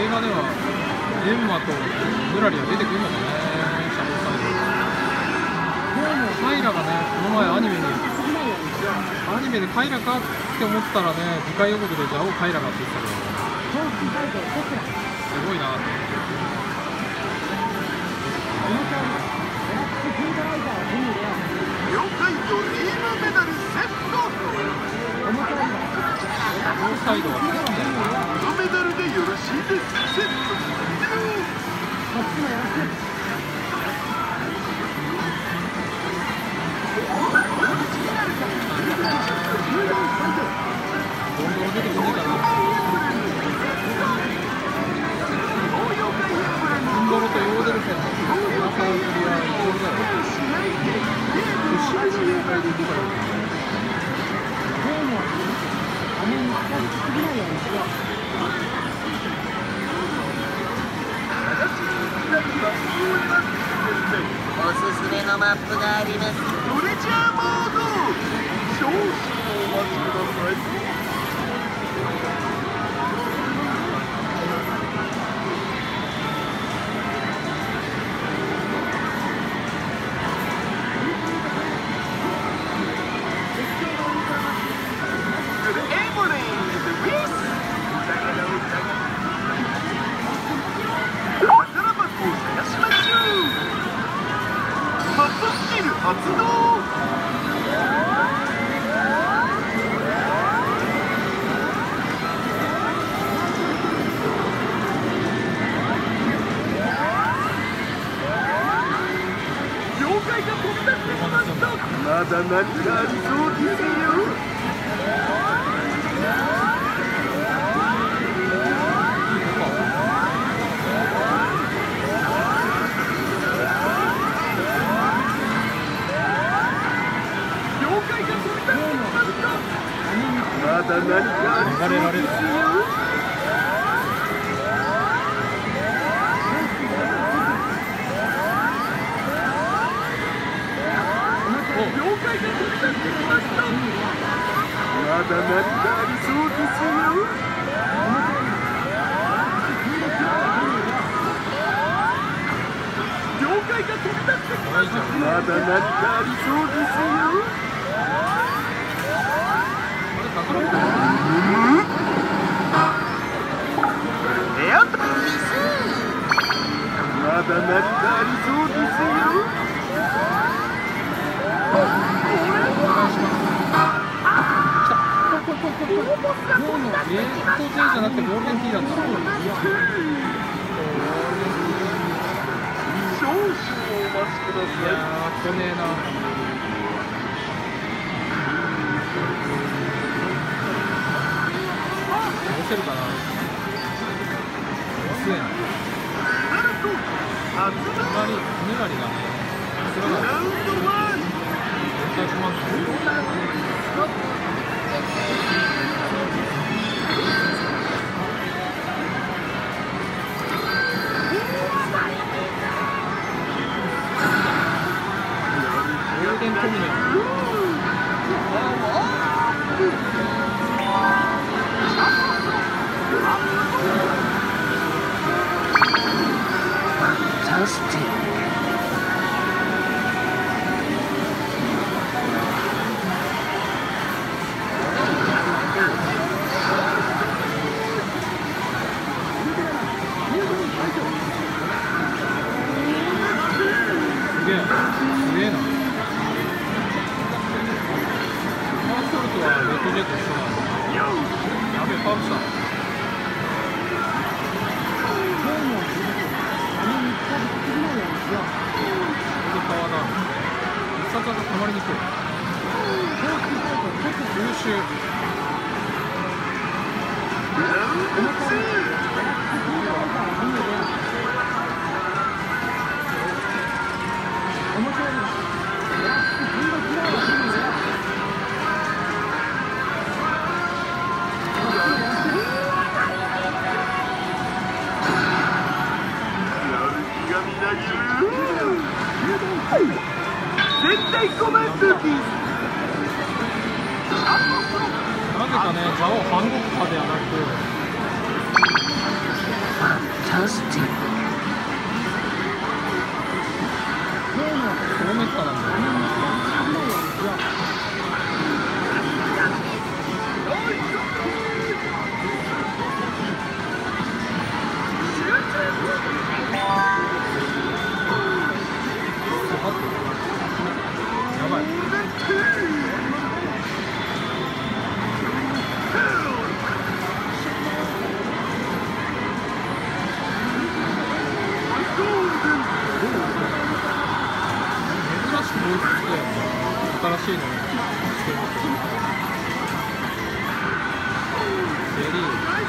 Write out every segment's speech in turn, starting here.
画ではエンマとヌラリは出てくるのかね、シャドウサイド。カイラがね、この前アニメでカイラかって思ったらね、次回予告でじゃあカイラがって言ってたけど、すごいなって。 了解、ドリームメダルセット。 両サイドはここのメダルでよろしいです。セット完了。 ゴンドロ出てくんねえかな。ゴンドロとヨーデルセンのマサークリはイコールだよ。後ろの妖怪でいけばいいんだよ。 おすすめのマップがあります。 トレジャーモード。少々お待ちください。発動。妖怪が飛び出してしまった。まだ何かありそうですよ。まだ何かありそうですよ。妖怪が飛び出してきました。まだ何かありそうですよ。妖怪が飛び出してきました。まだ何かありそうですよ。まだ何かありそうですよ。 今日のレート J じゃなくてゴールデン T だった。 少々お待ちください。 いやー、来ねえな。押せるかな。遅えな。あまり2割がね、すらない。絶対困んない。ゴールデンコミネすげえな。パーソルトはレッドジェット一緒なんだ。やべえ、パールした。川だ。必殺技たまりにくい。優秀。 絶対5万ルーピー。 なぜかね、ザオ半国派ではなく Fantastic. そうめったなんだよ。やばい。珍しくもう一つ来たよな。新しいのしてる。ベリー。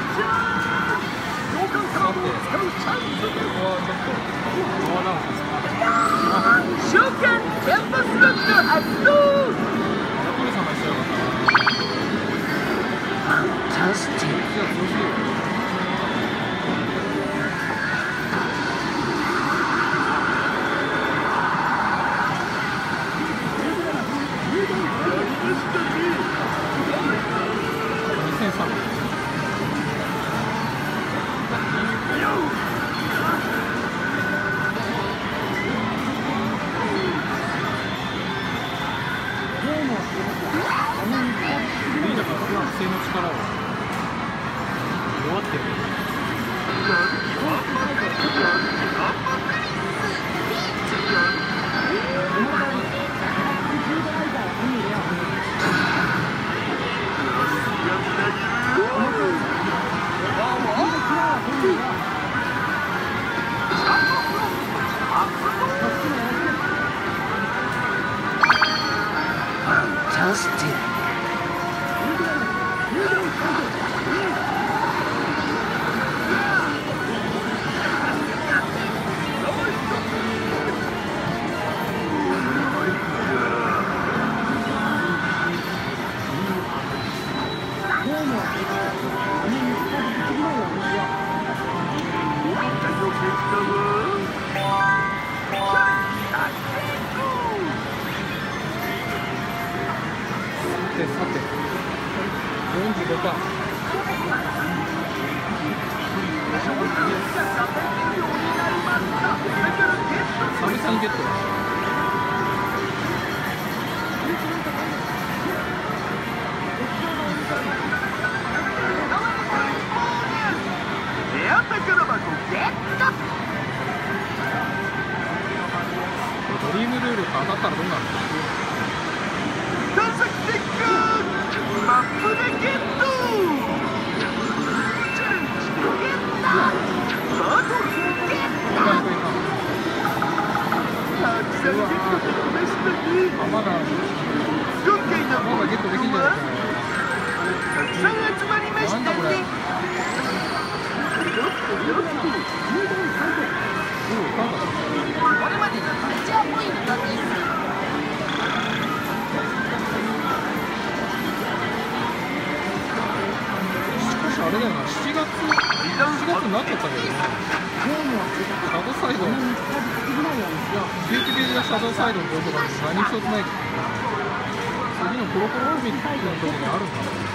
さて、ここはちょっとパワーダウンですか。 召喚キャンパスロット発動。 ヤトルさんが一緒だから。 Fantastic. いや、強すぎる。性の力を弱ってる。 Fantastic. さて45%。久々にゲットだ。 レア宝箱ゲット。 ドリームルールが当たったらどうなるの。 探索テックマップでゲット。チャレンジでゲット。バトルゲット。たくさんゲットできましたね。 まだ今回のまだゲットできんじゃないかたくさん集まりましたね。 なんだこれ。 これまでのメジャーポイントです。 あれだよな、7月になっちゃったけどね。シャドウサイド、19ページがシャドウサイドの情報が何一つないけど、次のコロコロ海のところにあるんだろう。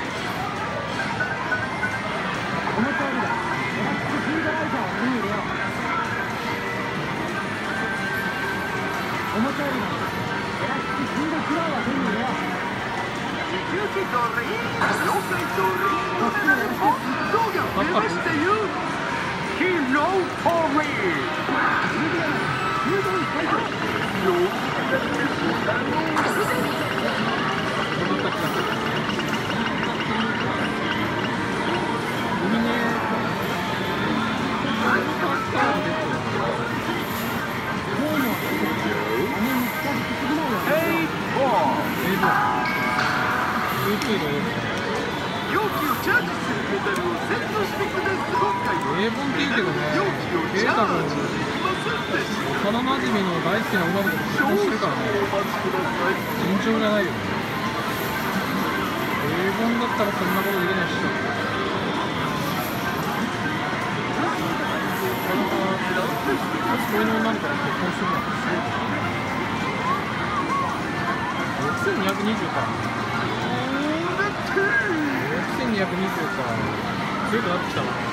容器をチャージするメタルをセットしてください。今回は平凡っていいけどね、 容器をチャージしませんでした。 幼なじみの大好きな女の子と結婚してるからね、尋常じゃないよね。平凡だったらそんなことできないっしょ。そういう女の子と結婚するなんてすごい。6220か。6220か。強くなってきたな。